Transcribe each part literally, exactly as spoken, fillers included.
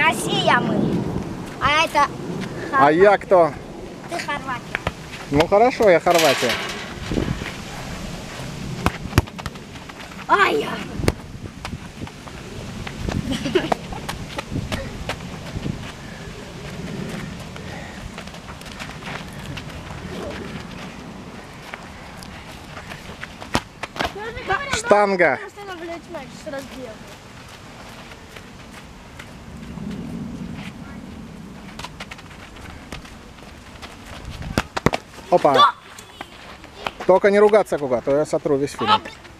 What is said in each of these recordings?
Россия мы. А это Хорватия. А я кто? Ты Хорватия. Ну хорошо, я Хорватия. Ай! Штанга. Опа. Да! Только не ругаться, Гуга, а то я сотру весь фильм.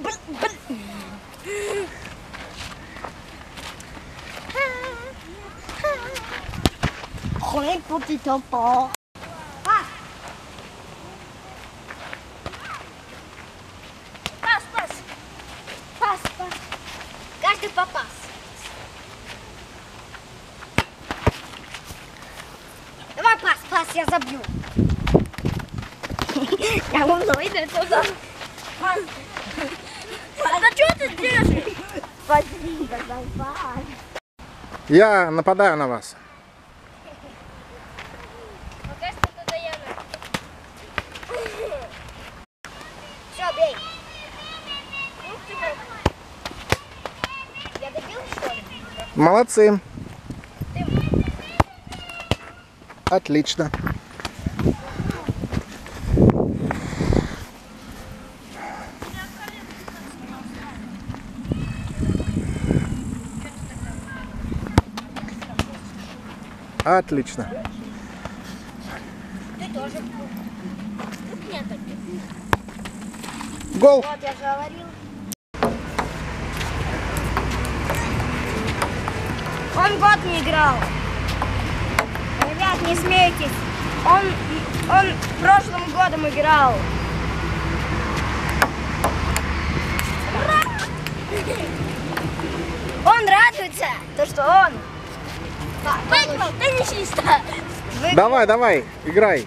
Пас, пас. Пас, пас. Каждый попас. Давай пас, пас, я забью. Я умно выйду туда. Пас. Да что ты делаешь? Спасибо за пас. Я нападаю на вас. Пока что туда я. Все, бей. Я добил, что ли? Молодцы. Ты... Отлично. Отлично. Ты тоже. Нет, Гол. вот я же говорил. Он год не играл. Ребят, не смейтесь. Он, он прошлым годом играл. Он радуется, то что он выиграл теннисиста. Давай, давай, играй.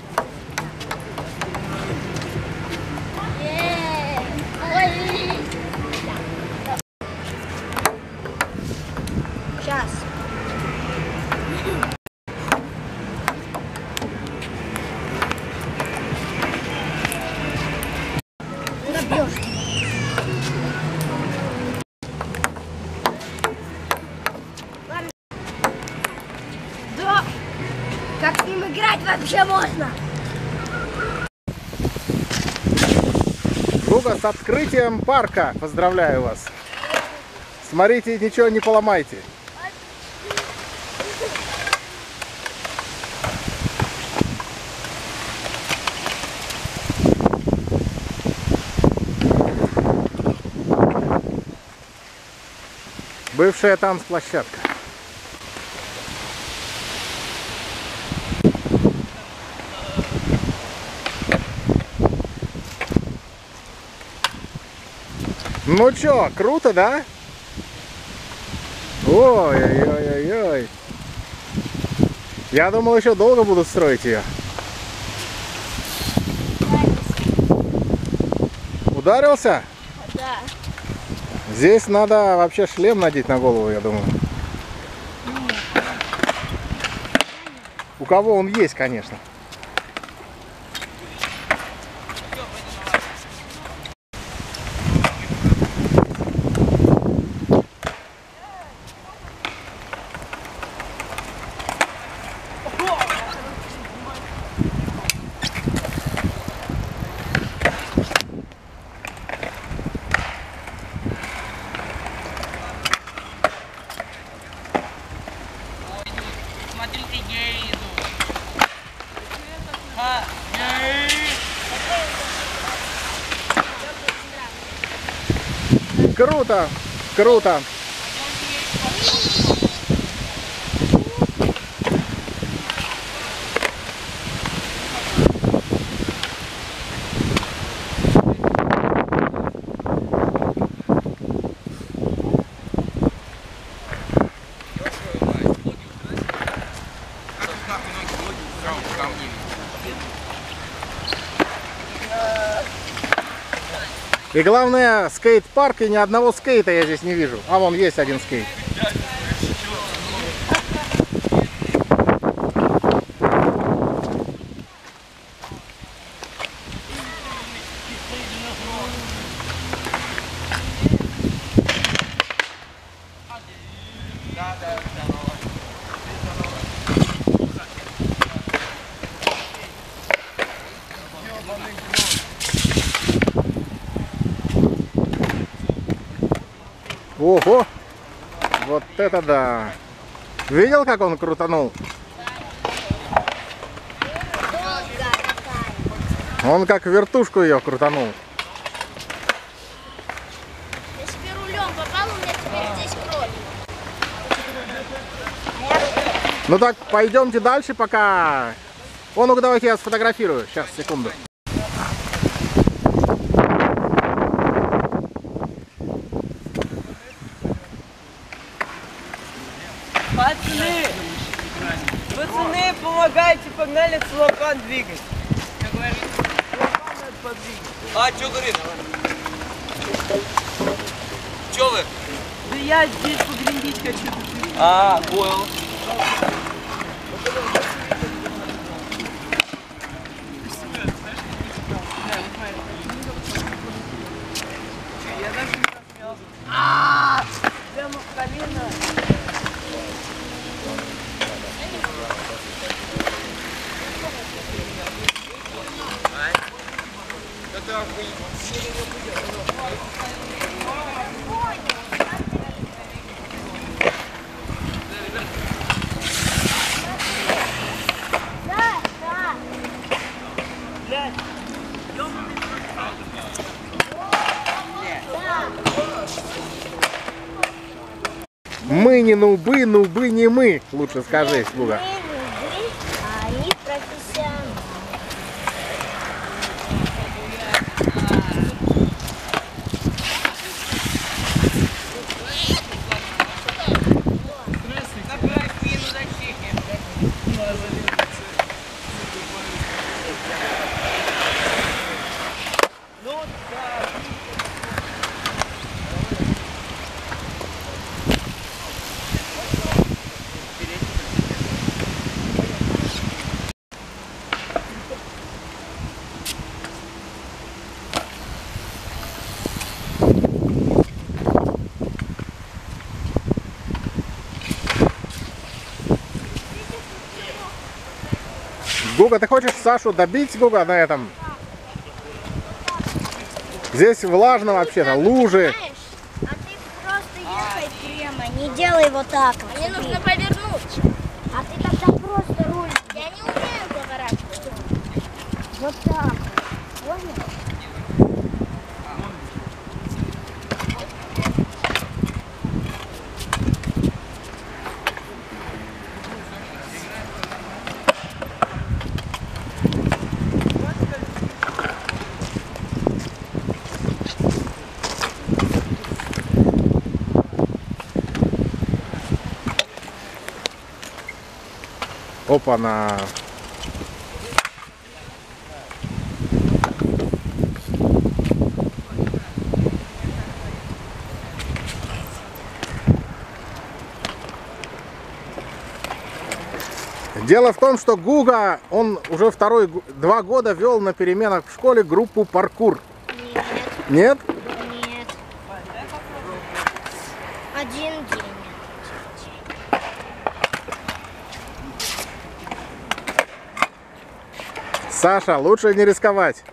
Сейчас. Набьешь. Да. Как с ним играть вообще можно? Гуга, с открытием парка. Поздравляю вас. Смотрите, ничего не поломайте. Бывшая танцплощадка. Ну чё, круто, да? Ой-ой-ой-ой. Я думал, еще долго будут строить ее. Ударился? Да. Здесь надо вообще шлем надеть на голову, я думаю. У кого он есть, конечно. Смотрите, геи идут. А, геи. Круто, круто. И главное, скейт-парк, и ни одного скейта я здесь не вижу. А вон есть один скейт. Да, да, здорово. Ого! Вот это да! Видел, как он крутанул? Он как вертушку ее крутанул. Я себе рулем попал, у меня теперь здесь кровь. Ну так, пойдемте дальше, пока... О, ну-ка, давайте я сфотографирую. Сейчас, секунду. Пацаны! Пацаны, помогайте, погнали целлофан двигать. А, что говорит? Че вы? Да я здесь поглядеть хочу. А, понял. Я даже не посмел. Ааа! Прямо в колено. Да, да. Блядь. Мы не нубы, нубы не мы. Лучше скажи, Гуга. Мы нубы, а они профессионалы. Забирай спину защитник. Ну да. Гуга, ты хочешь Сашу добить, Гуга, на этом? Здесь влажно вообще-то, лужи. Знаешь, а ты просто ехай прямо, не делай вот так вот. Мне нужно повернуть. А ты тогда просто руль. Я не умею поворачивать. Вот так. Понял? Опа-на. Дело в том, что Гуга, он уже второй, два года вел на переменах в школе группу паркур. Нет, Нет? нет. Один день. Саша, лучше не рисковать.